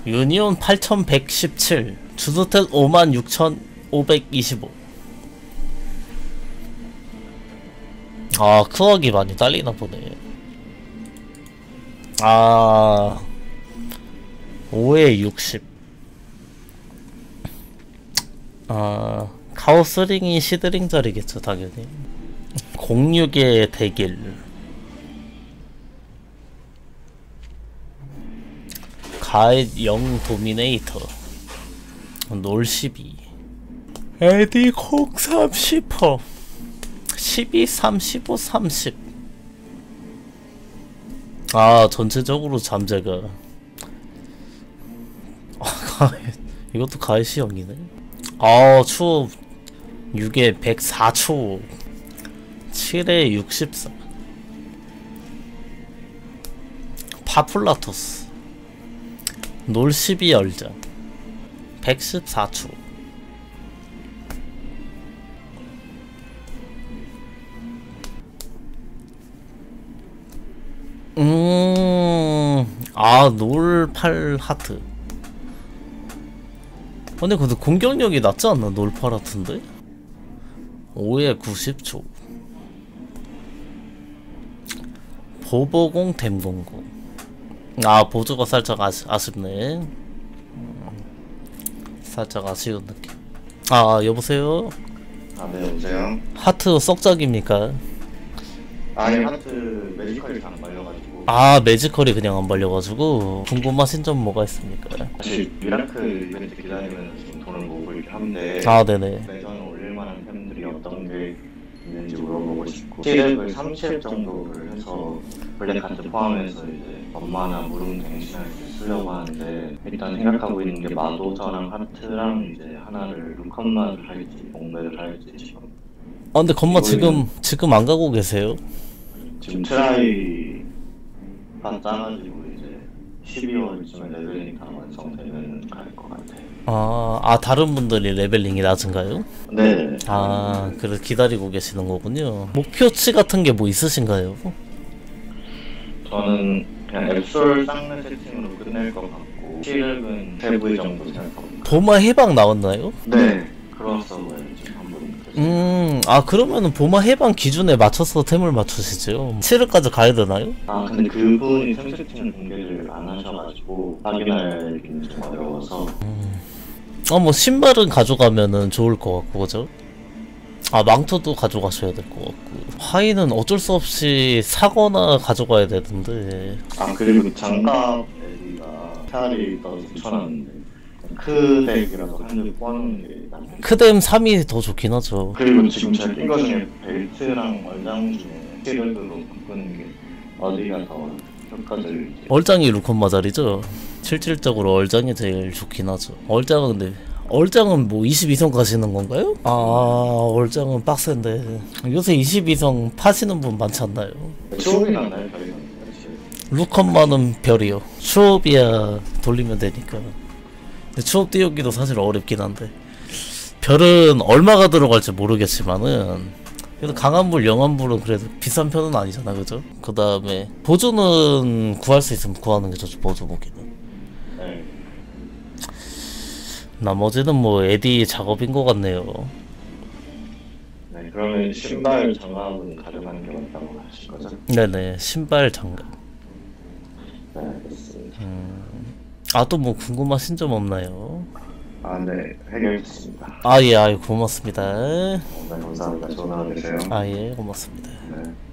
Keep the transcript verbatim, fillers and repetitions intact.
유니온 팔천백십칠, 주스탯 오만 육천오백이십오. 아, 크악이 많이 딸리나 보네. 아, 오에 육십. 아, 카오스링이 시드링 자리겠죠, 당연히. 공육의 대길. 가잇 영 도미네이터. 놀 십이. 에디 콩 삼십 퍼. 십이, 삼십오, 삼십. 아, 전체적으로 잠재가. 아, 가잇. 이것도 가잇이 영이네. 아, 추업. 육에 백사 초. 칠에 육십사. 파플라토스. 놀 십이 열장. 백십사 초. 음, 아, 놀 팔 하트. 근데 근데 공격력이 낮지 않나? 놀 팔 하트인데? 오에 구십 초. 보보공 댐공공. 아, 보조가 살짝 아시, 아쉽네. 음, 살짝 아쉬운 느낌. 아, 여보세요? 아, 네, 여보세요? 하트 썩작입니까? 아니, 하트 매지컬이 안 말려가지고. 아, 매지컬이 그냥 안 발려가지고. 궁금하신 점 뭐가 있습니까? 사실 미라클 이벤트 기다리면 지금 돈을 모으고 있긴 한데, 아, 네네. 매장 올릴만한 템들이 어떤 게 있는지 물어보고 싶고, 칠렙을 삼십 정도를 해서 블랙카트 포함해서 이제 엄마나 무릉 갱신할 때 쓰려고 하는데, 일단 생각하고 있는 게 마도저랑 하트랑 이제 하나를 루컨마를 할지 몽매를 할지 지금. 아, 근데 건마 지금 지금 안 가고 계세요? 지금 트라이가 짜가지고 이제 십이월쯤에 레벨링 다 완성되면 갈 것 같아요. 아, 아, 다른 분들이 레벨링이 낮은가요? 네. 아, 그래서 기다리고 계시는 거군요. 목표치 같은 게 뭐 있으신가요? 저는 그냥 앱솔 쌍내 세팅으로 끝낼 것 같고, 칠렙은 세 부위 정도 생각하고. 보마 해방 나왔나요? 네. 크로스오버에 지금 한번. 음, 아, 그러면은 보마 해방 기준에 맞춰서 템을 맞추시죠. 칠렙까지 가야 되나요? 아, 근데 그분이 템 세팅을 공개를 안 하셔가지고 확인하기는 좀 어려워서. 음. 아, 뭐 신발은 가져가면은 좋을 것 같고, 그죠? 아, 망토도 가져가셔야 될 것 같고. 하이는 어쩔 수 없이 사거나 가져가야 되는데. 아, 그리고 장갑 애기가 차라리 더 추천하는데 크덱이라서 한줄 뽑아놓는 게 나아요. 크뎀 삼이 더 좋긴 하죠. 그리고 지금 제가 낀 거 중에 벨트랑 얼장 중에 칠렙으로 바꾸는 게 어디가 더 효과적일지. 얼장이 루컨마잘이죠. 실질적으로 얼장이 제일 좋긴 하죠. 얼장은 근데 얼장은 뭐 이십이 성 가시는 건가요? 아, 얼장은 빡센데 요새 이십이 성 파시는 분 많지 않나요? 추억이 나나요? 별이 나나요? 루컨마는 별이요. 추업이야 돌리면 되니까. 근데 추업 띄우기도 사실 어렵긴 한데 별은 얼마가 들어갈지 모르겠지만은 그래도 강한불, 영한불은 그래도 비싼 편은 아니잖아, 그죠? 그 다음에 보조는 구할 수 있으면 구하는 게 좋죠, 보조 무기는. 네. 나머지는 뭐 에디 작업인 것 같네요. 네, 그러면 신발 장갑은 가져가는 게 맞다고 하실 거죠? 네네, 신발 장갑. 네, 알겠습니다. 음... 아, 또 뭐 궁금하신 점 없나요? 아, 네, 해결했습니다. 아, 예, 아유, 고맙습니다. 네, 감사합니다. 좋은 하루 되세요. 아, 예, 고맙습니다. 네.